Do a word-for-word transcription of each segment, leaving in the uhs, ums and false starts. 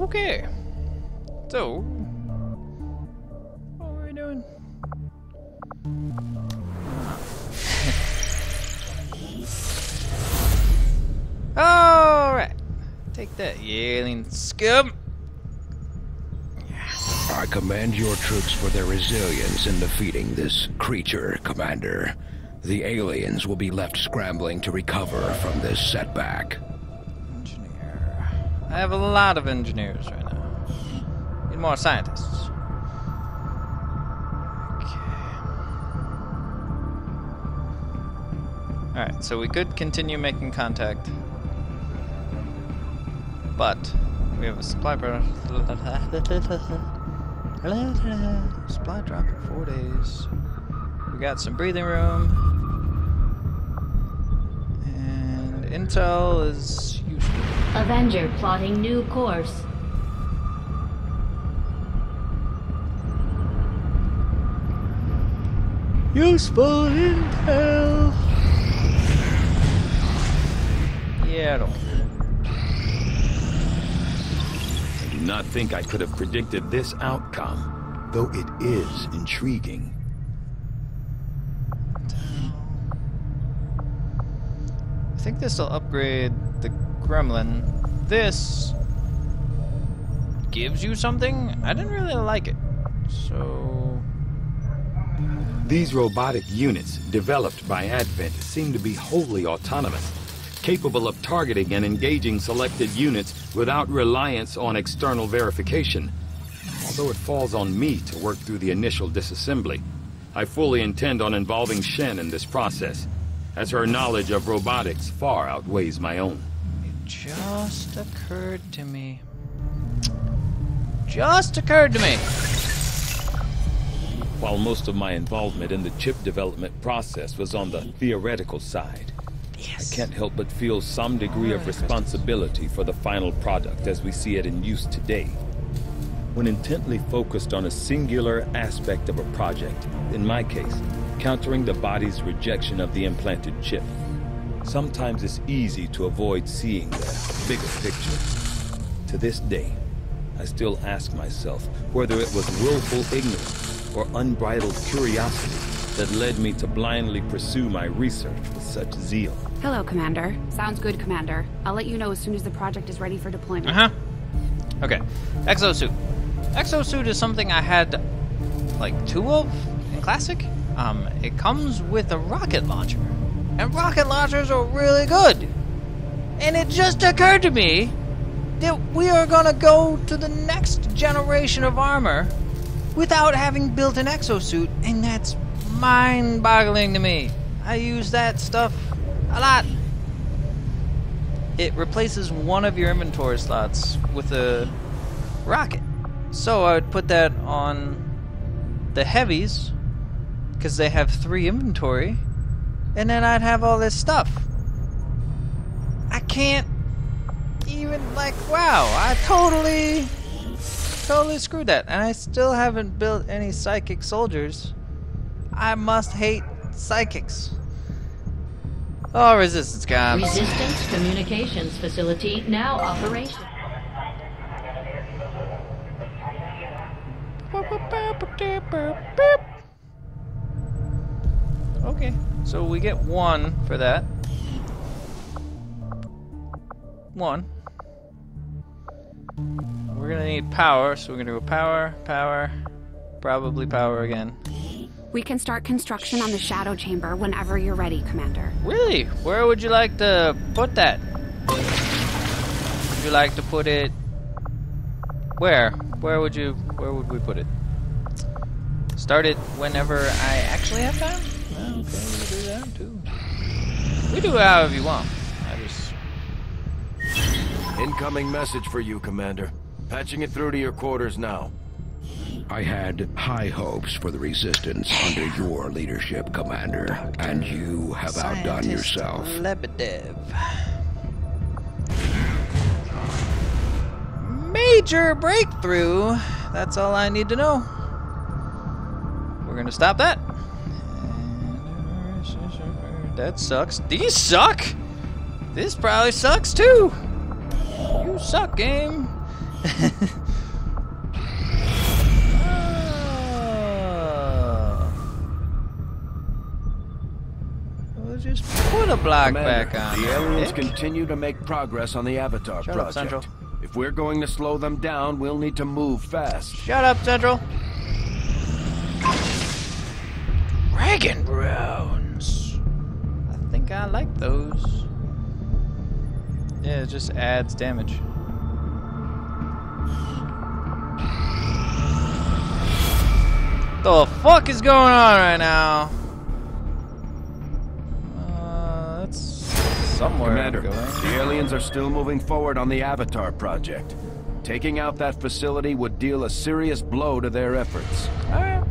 Okay. So, what are we doing? Alright. Take that, you alien scum. I commend your troops for their resilience in defeating this creature, Commander. The aliens will be left scrambling to recover from this setback. Engineer. I have a lot of engineers right now. Need more scientists. Alright, so we could continue making contact. But we have a supply product. Supply drop in four days. We got some breathing room. And intel is useful. Avenger plotting new course. Useful intel. Yeah, I don't care. I do not think I could have predicted this outcome, though it is intriguing. I think this will upgrade the gremlin. This gives you something? I didn't really like it. So... These robotic units, developed by Advent, seem to be wholly autonomous, capable of targeting and engaging selected units without reliance on external verification. Although it falls on me to work through the initial disassembly, I fully intend on involving Shen in this process, as her knowledge of robotics far outweighs my own. It just occurred to me. Just occurred to me! While most of my involvement in the chip development process was on the theoretical side, Yes. I can't help but feel some degree of responsibility for the final product as we see it in use today. When intently focused on a singular aspect of a project, in my case, countering the body's rejection of the implanted chip, sometimes it's easy to avoid seeing the bigger picture. To this day, I still ask myself whether it was willful ignorance or unbridled curiosity that led me to blindly pursue my research with such zeal. Hello, Commander. Sounds good, Commander. I'll let you know as soon as the project is ready for deployment. Uh-huh. Okay. Exosuit. Exosuit is something I had, like, two of in Classic. Um, it comes with a rocket launcher. And rocket launchers are really good. And it just occurred to me that we are gonna go to the next generation of armor without having built an exosuit, and that's mind-boggling to me. I use that stuff a lot. It replaces one of your inventory slots with a rocket. So I would put that on the heavies, because they have three inventory, and then I'd have all this stuff. I can't even, like, wow, I totally, totally screwed that. And I still haven't built any psychic soldiers. I must hate psychics. Oh, resistance comms. Resistance communications facility now operational. Okay, so we get one for that. One. We're gonna need power, so we're gonna go power, power, probably power again. We can start construction on the shadow chamber whenever you're ready, Commander. Really? Where would you like to put that? Would you like to put it... Where? Where would you... Where would we put it? Start it whenever I actually have time? Well, okay, we can do that too. We do it however you want. I just... Incoming message for you, Commander. Patching it through to your quarters now. I had high hopes for the Resistance under your leadership, Commander, and you have outdone Scientist yourself. Lebedev. Major breakthrough. That's all I need to know. We're gonna stop that. That sucks. These suck. This probably sucks too. You suck, game. Oh. We'll just put a block Commander, back on. the there, aliens Dick. continue to make progress on the Avatar Shut up, project. Central. If we're going to slow them down, we'll need to move fast. Shut up, Central. Dragon Browns. I think I like those. Yeah, it just adds damage. The fuck is going on right now? Uh, that's somewhere I'm Commander, going. the aliens are still moving forward on the Avatar project. Taking out that facility would deal a serious blow to their efforts. Alright.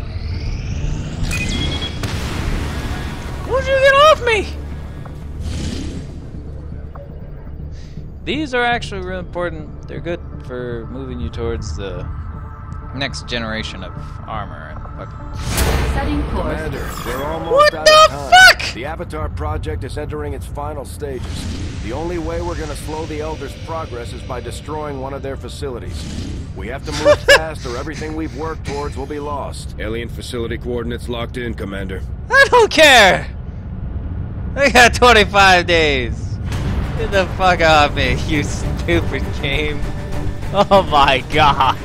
Why'd you get off me? These are actually really important. They're good for moving you towards the next generation of armor and weapons. Setting course. Commander, we're almost What out the of time. fuck? The Avatar project is entering its final stages. The only way we're gonna slow the Elders' progress is by destroying one of their facilities. We have to move fast or everything we've worked towards will be lost. Alien facility coordinates locked in, Commander. I don't care! I got twenty-five days. Get the fuck off me, you stupid game. Oh my god.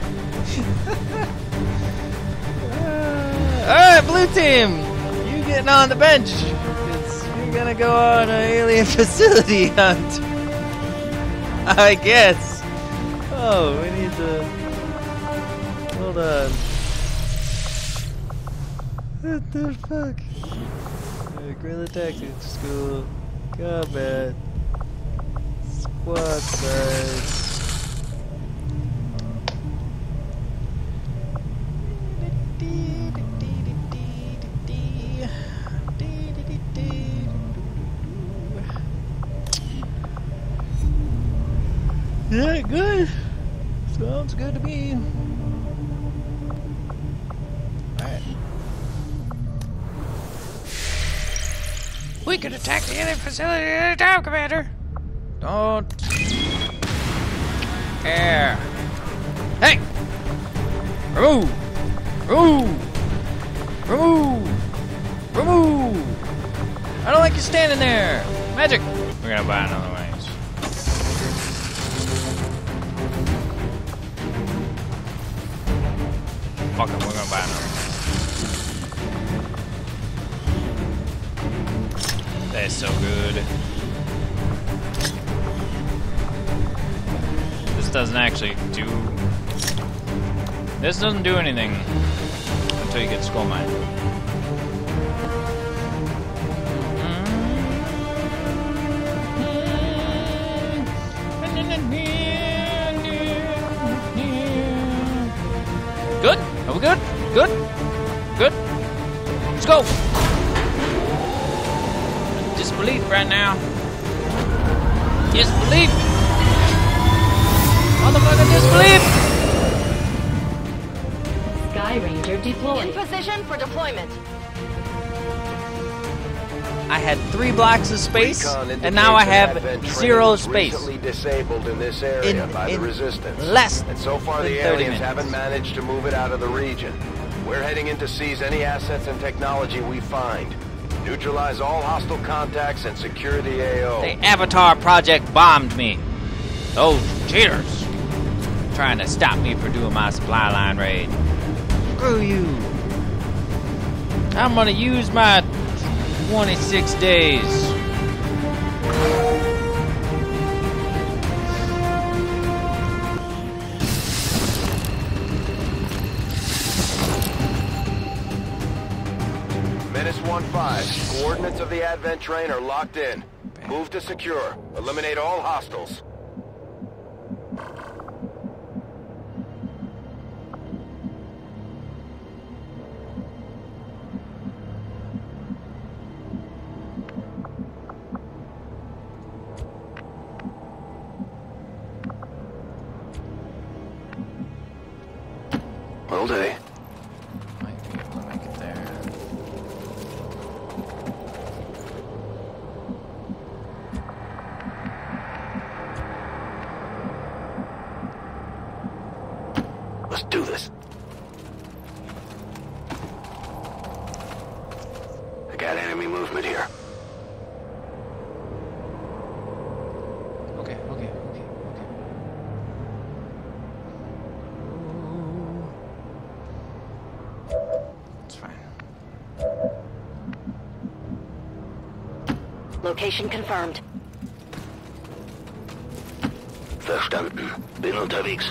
Alright, blue team! You getting on the bench. It's, you're gonna go on an alien facility hunt. I guess. Oh, we need to... Hold on. What the fuck? Uh, Guerrilla Tactics School. Combat. Squad size. Yeah, good. Sounds good to me. Alright. We can attack the enemy facility at any time, Commander. Don't care. Hey! Remove! Remove! Remove! Remove! I don't like you standing there. Magic. We're gonna buy another wings. Fuck it, we're gonna buy another. That's so good. This doesn't actually do... This doesn't do anything until you get skull mine. Good? Are we good? Good? Good? Let's go! Disbelief right now. Disbelief! Motherfucker, disbelief! Sky Ranger deployed. In position for deployment. I had three blocks of space, Recon and now I have indicates zero that space. recently disabled in this area In- by in the resistance. less and so far than the thirty aliens minutes. haven't managed to move it out of the region. We're heading in to seize any assets and technology we find. Neutralize all hostile contacts and secure the A O. The Avatar project bombed me. Those cheaters. Trying to stop me from doing my supply line raid. Screw you. I'm gonna use my twenty-six days. Menace one five. Coordinates of the Advent train are locked in. Move to secure. Eliminate all hostiles. All day. Might be able to make it there. Let's do this. I got enemy movement here. Okay, okay, okay, okay. It's fine. Location confirmed. Verstanden. Bin unterwegs.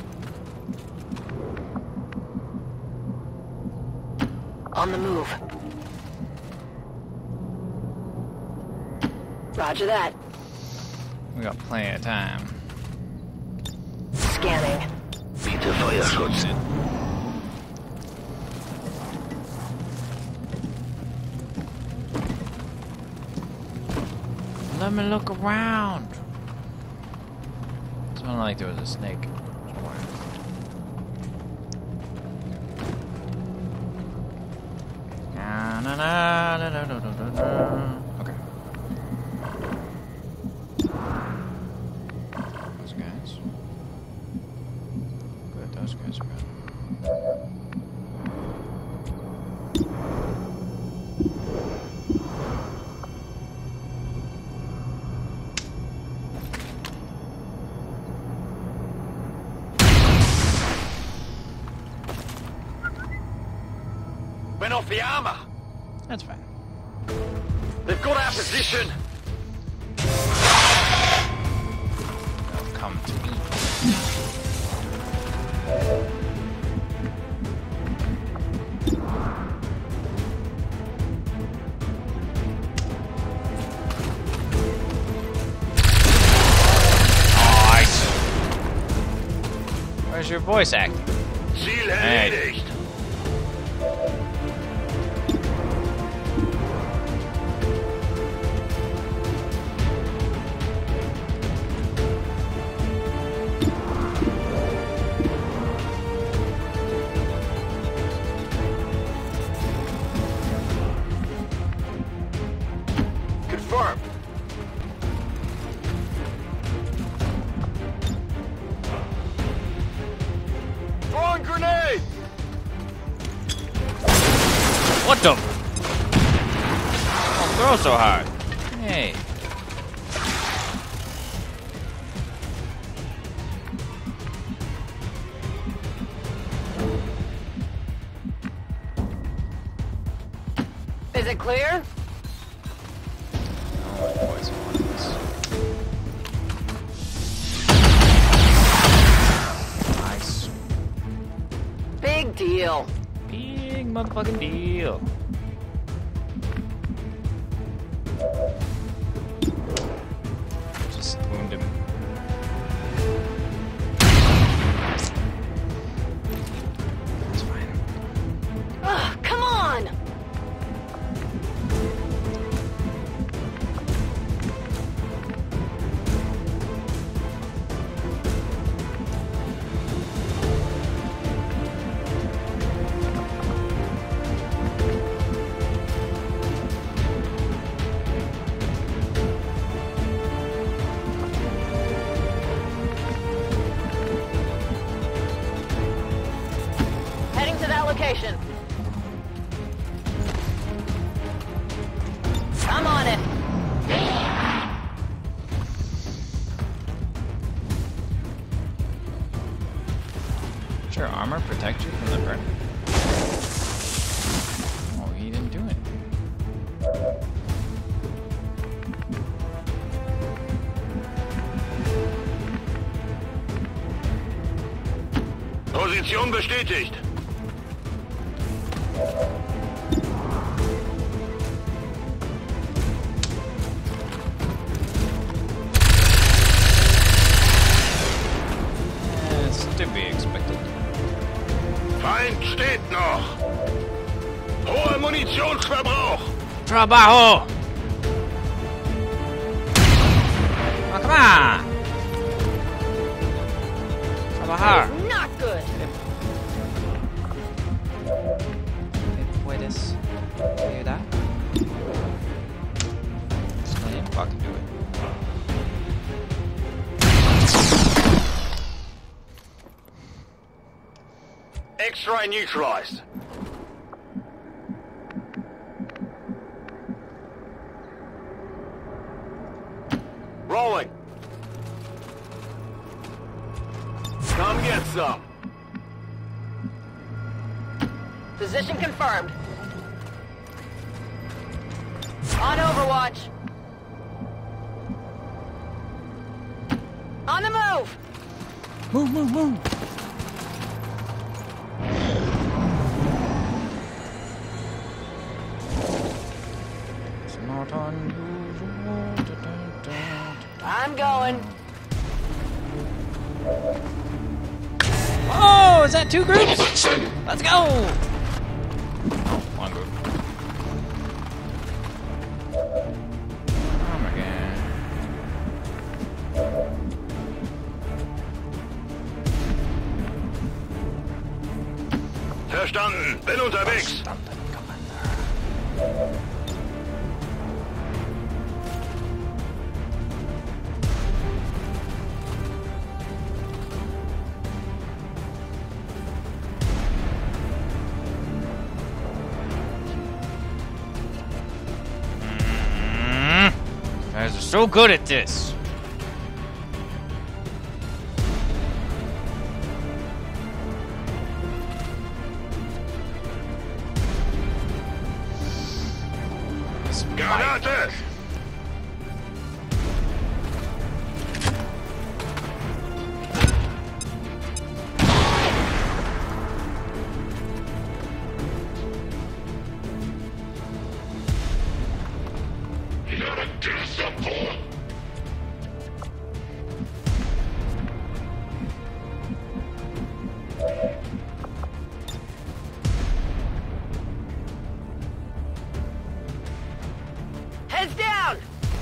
On the move. Roger that. We got plenty of time. Scanning. Bitte Feuerschutz. Let me look around. It sounded like there was a snake somewhere. Na, na, na, na, na, na, na, na. Okay. Those guys. Good, those guys are good. Been off the armor. That's fine. They've got our position. They'll come to me. Nice. Where's your voice acting? Ziel Hey. erledigt. Confirmed. Throwing grenade. What the? Don't throw so hard. Hey. Is it clear? Oh, boys, one of this. Nice. Big deal. Big motherfucking deal. Just wound him. It's fine. Ugh, come on! Heading to that location. I'm on it. Does your armor protect you from the burn? Oh, he didn't do it. Position bestätigt. Eh, it's to be expected. Feind steht noch. Hoher Munitionsverbrauch. Trabajo! Oh, come on! Trabajar! Not good. Puedes ayudar? Just let him fucking do it. X-ray neutralized. Rolling. Come get some. Position confirmed. On Overwatch. On the move. Move, move, move. It's not unusual. Da, da, da. I'm going. Oh, is that two groups? Let's go! Oh, one group. Oh my god. Verstanden. Bin unterwegs. You guys are so good at this. Granate! Heads down.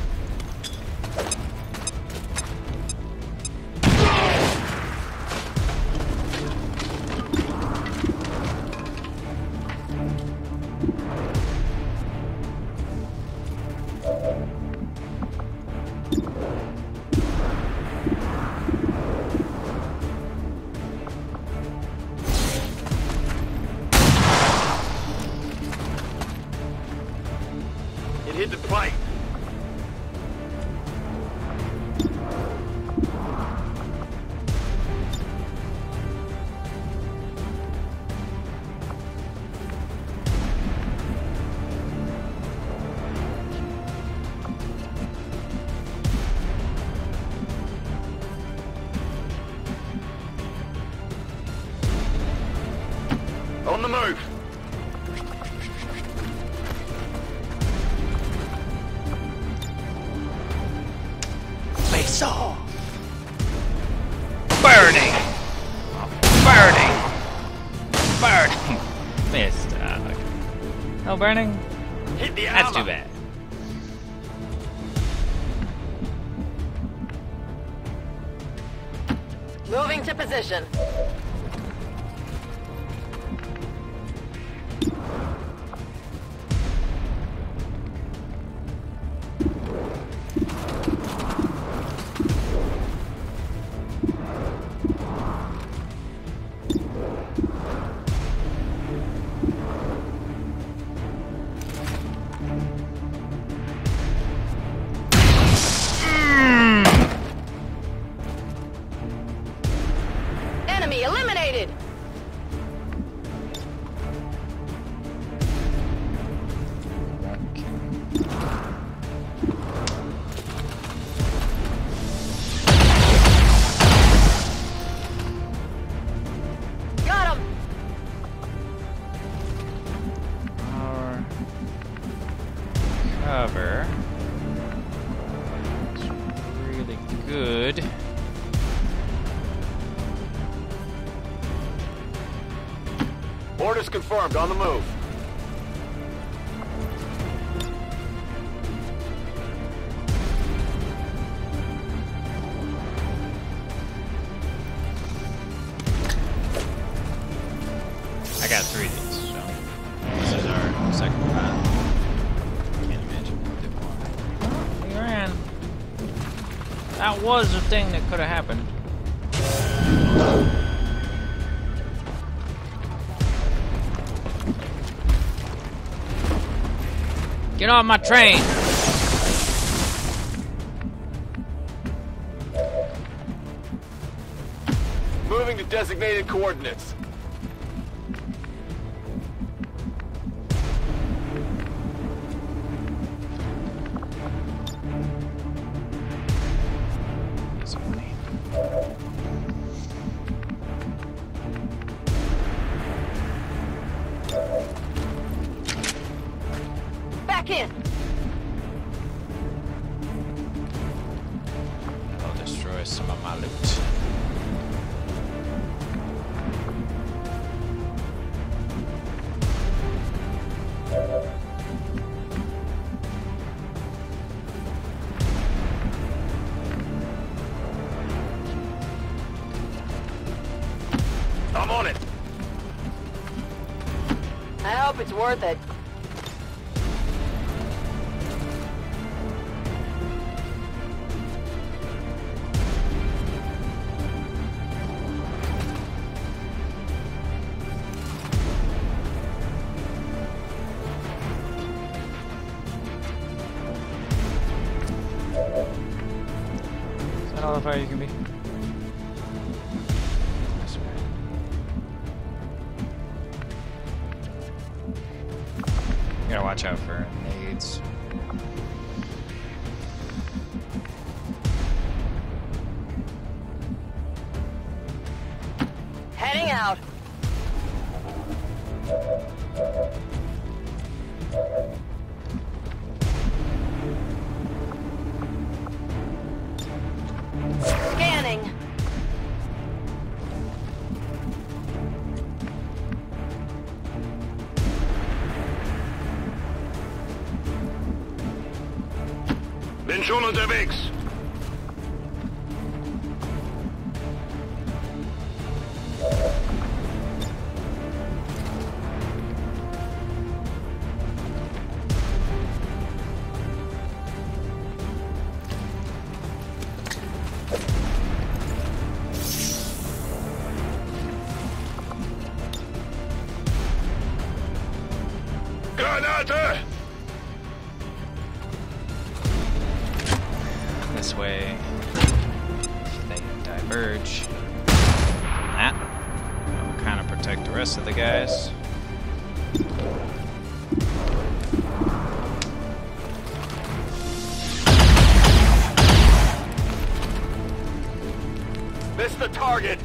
It hit the plate. On the move. Face off! Burning! Burning! Burning! Missed. Uh, okay. No burning? Hit the That's armor. too bad. Moving to position. Enemy eliminated. Got him. Our cover is really good. Orders confirmed. On the move. I got three of these, so this is our second time. Can't imagine what they want. He ran. That was a thing that could have happened. Get on my train! Moving to designated coordinates. Back in. I'll destroy some of my loot. I'm on it. I hope it's worth it. Is that all the fire you can be? You gotta watch out for nades. Heading out. Scanning. Bin schon unterwegs. Granate! This way, if they diverge from that, that'll kind of protect the rest of the guys. Missed the target.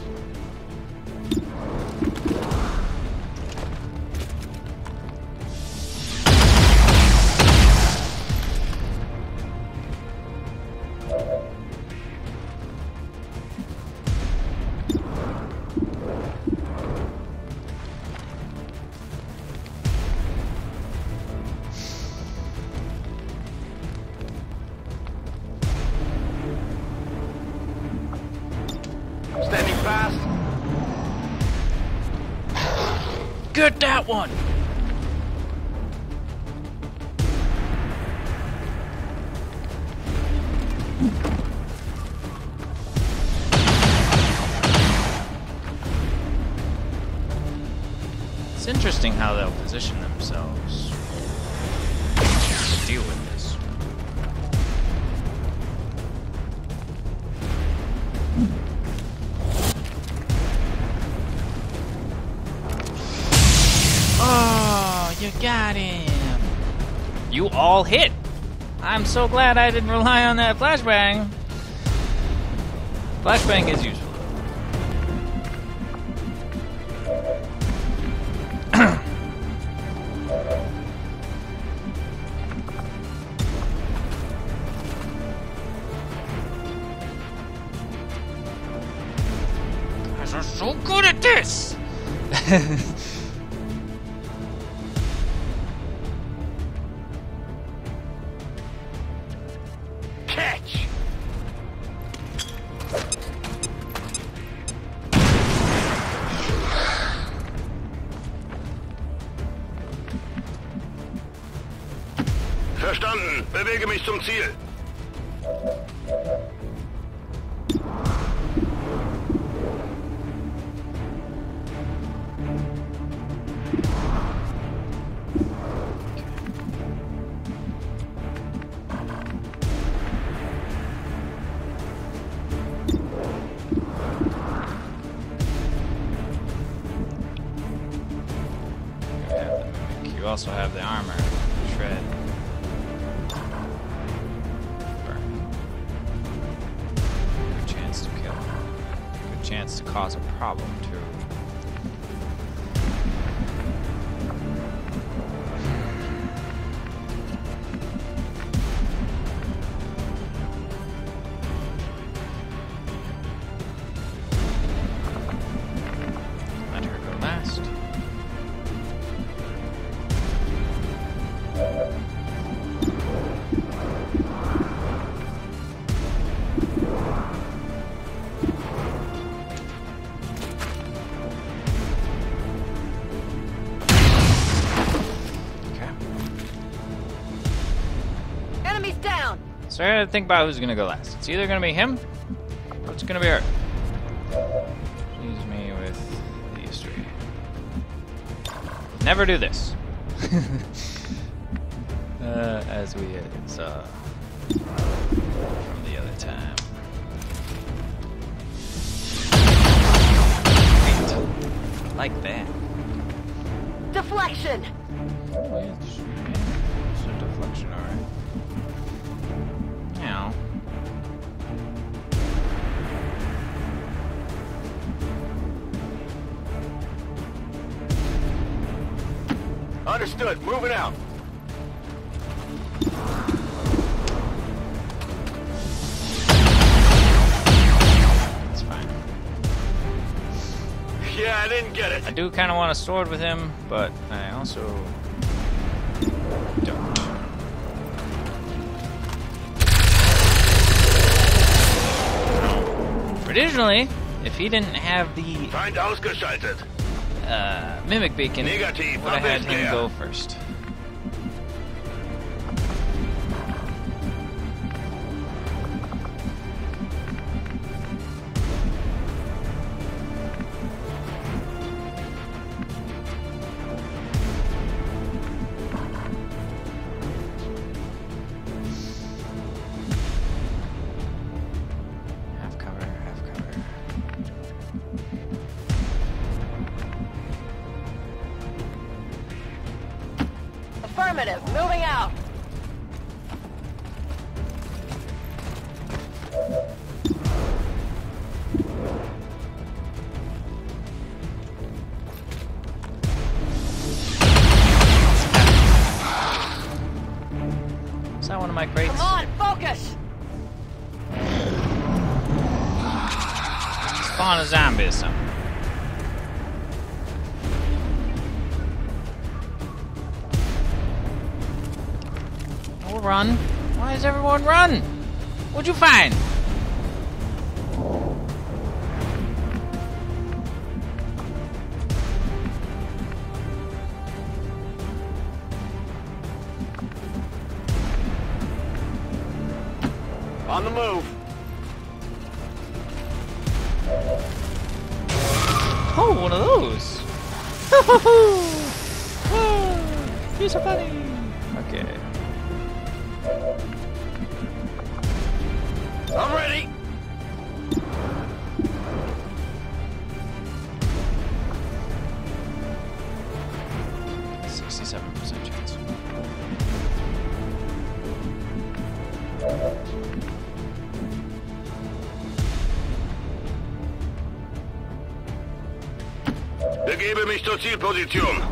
Standing fast. Get that one! It's interesting how they'll position themselves to deal with this. Oh, you got him! You all hit! I'm so glad I didn't rely on that flashbang. Flashbang is useful. Guys are so good at this! Catch! Verstanden. Bewege mich zum Ziel. also have the armor. Shred. Burn. Good chance to kill. Good chance to cause a problem, too. Let her go last. Enemies down. So I gotta think about who's gonna go last. It's either gonna be him, or it's gonna be her. Leaves me with these three. Never do this. uh, as we saw from the other time. Great. Like that. Deflection. Oh, yeah, it's, yeah, it's a deflection, alright. Now. Understood. Moving out. It's fine. Yeah, I didn't get it. I do kind of want a sword with him, but I also don't. Originally, if he didn't have the Feind ausgeschaltet. uh, mimic beacon, Negativ, would have had him Abwehr. go first. Half cover, half cover. Affirmative. Moving out. Is that one of my crates? Come on, focus. Spawn a zombie or something. Oh, run. Why does everyone run? What'd you find? On the move. Oh, one of those. Oh, you're so funny. Okay. I'm ready. sixty-seven percent chance. Begebe mich zur Zielposition.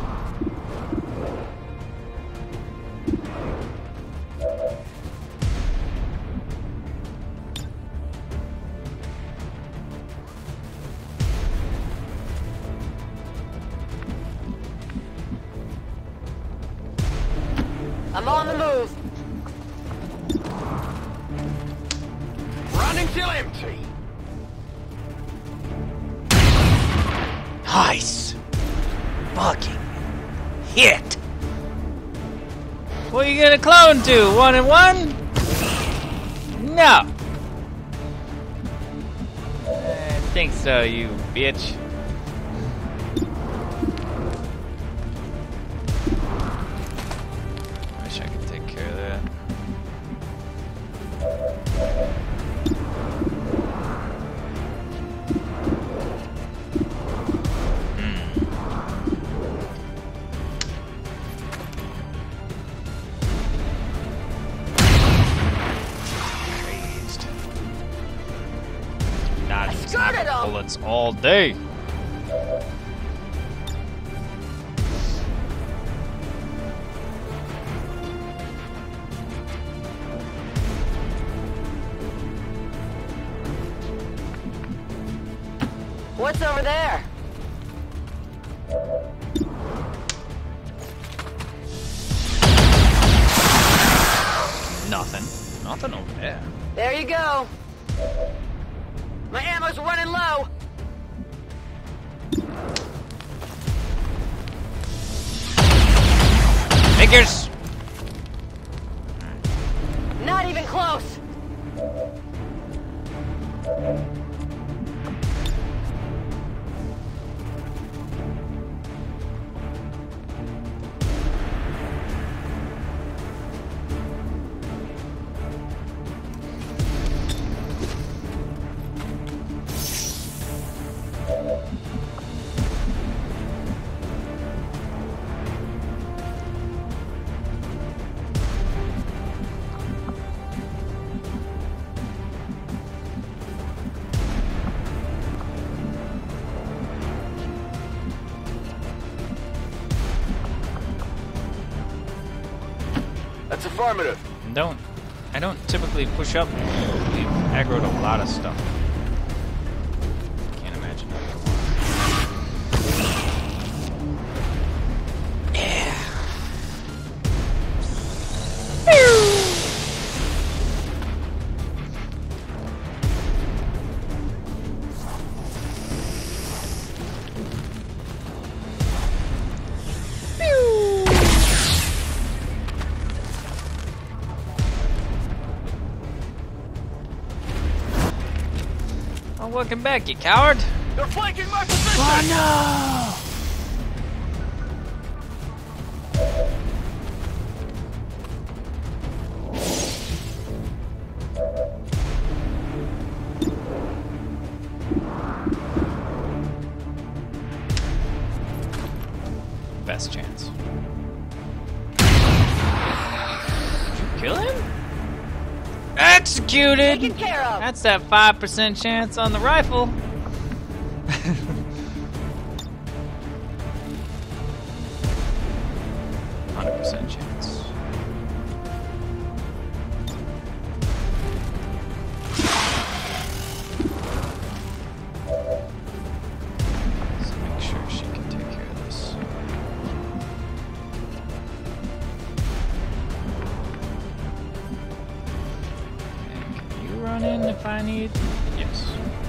I'm on the move. Running till empty. Nice. Fucking hit. What are you gonna clone to? One and one? No. I think so, you bitch. Wish I could take care of that. That's all day. What's over there? Nothing. Nothing over there. There you go. My ammo's running low. Figures. Not even close. That's affirmative. Don't. I don't typically push up. We've aggroed a lot of stuff. Can't imagine. Yeah. I'm welcome back, you coward! They're flanking my position! Oh no! Best chance. Did you kill him? Executed! Taken care of. That's that five percent chance on the rifle. one hundred percent chance. Let's make sure she can take care of this. Run in if I need. Yes.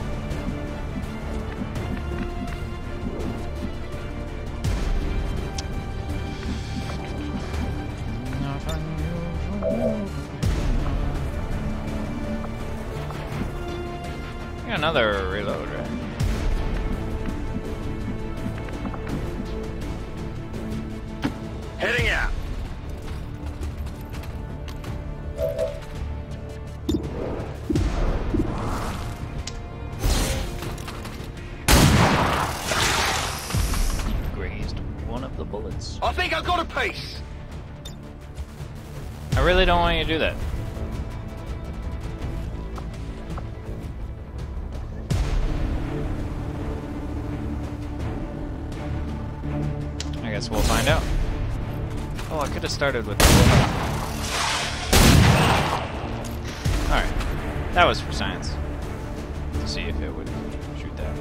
Got another reload, right? Heading out. Bullets. I think I've got a piece. I really don't want you to do that. I guess we'll find out. Oh, I could have started with the bullet. Alright. That was for science. To see if it would shoot that.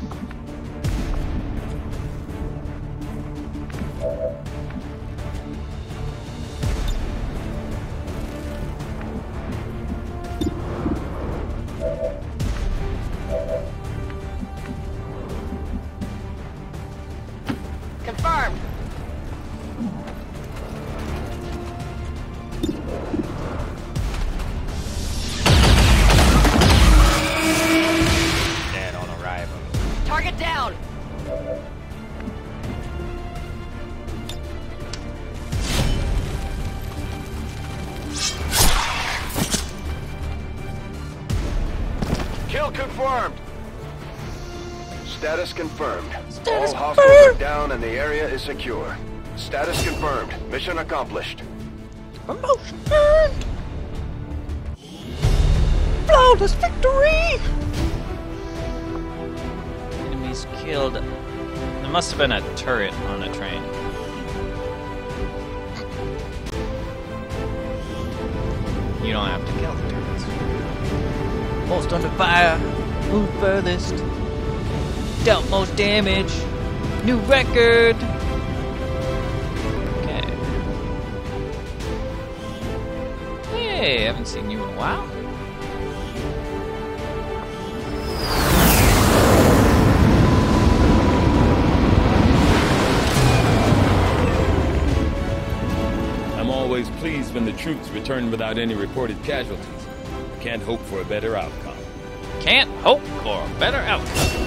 Confirmed. Dead on arrival. Target down. Kill confirmed. Status confirmed. Status All hostiles are down and the area is secure. Status confirmed. Mission accomplished. Promotion earned! Flawless victory! He's killed... There must have been a turret on a train. You don't have to kill the turrets. Most under fire. Move furthest. Dealt most damage. New record. Okay. Hey, haven't seen you in a while. I'm always pleased when the troops return without any reported casualties. Can't hope for a better outcome. Can't hope for a better outcome.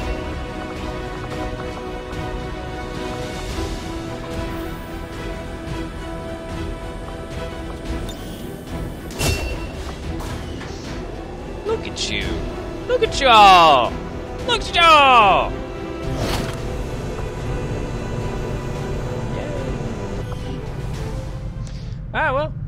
Look at you. Look at y'all. Look at y'all. Yeah. Alright, well.